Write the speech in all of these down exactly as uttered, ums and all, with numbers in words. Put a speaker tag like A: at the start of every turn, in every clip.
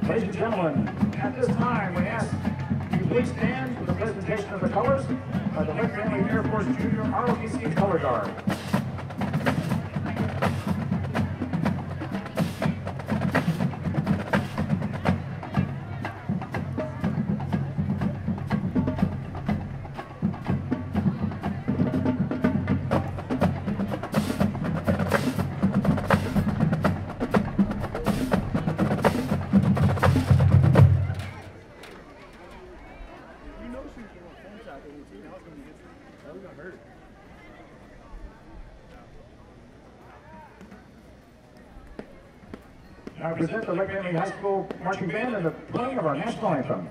A: Ladies and gentlemen, at this time, we ask you please stand for the presentation of the colors by the Wright Family Air Force Junior R O T C Color Guard. Now present the Wright Family High School Marching Band and the playing of our national anthem.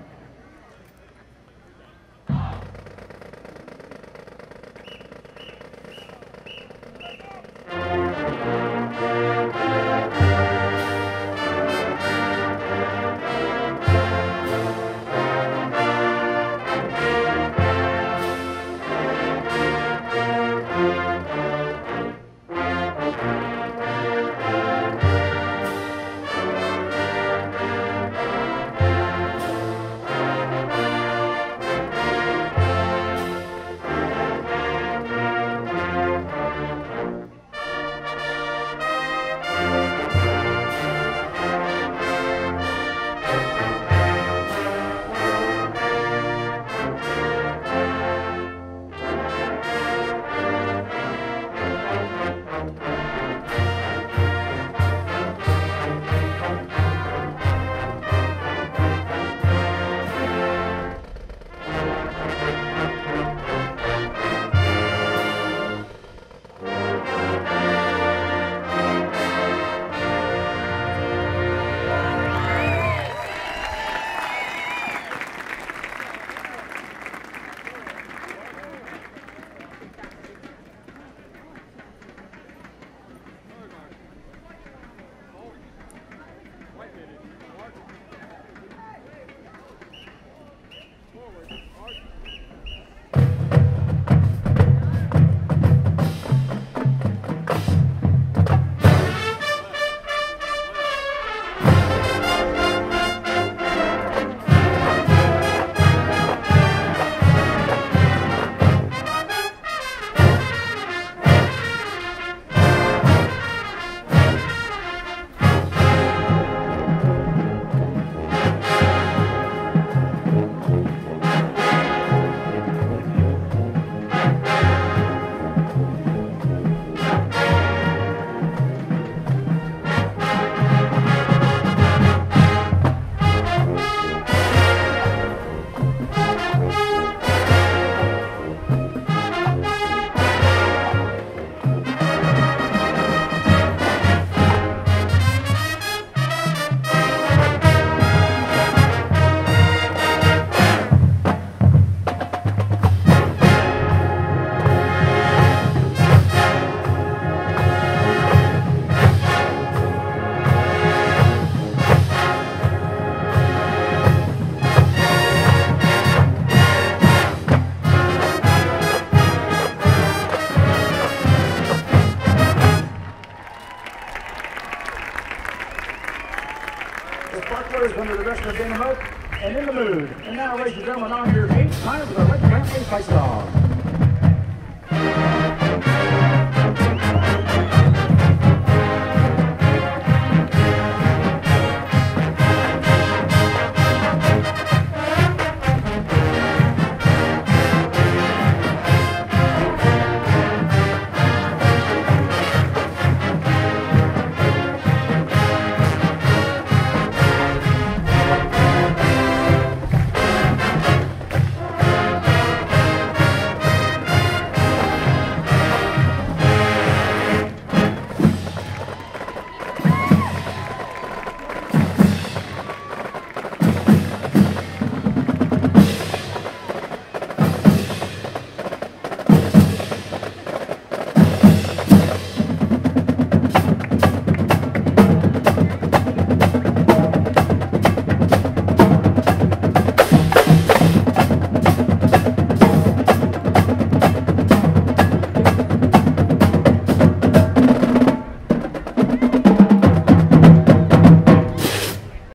A: Under the direction of Daniela and in the mood. And now, ladies and gentlemen, on your feet, time for the Wright Family Fight Song.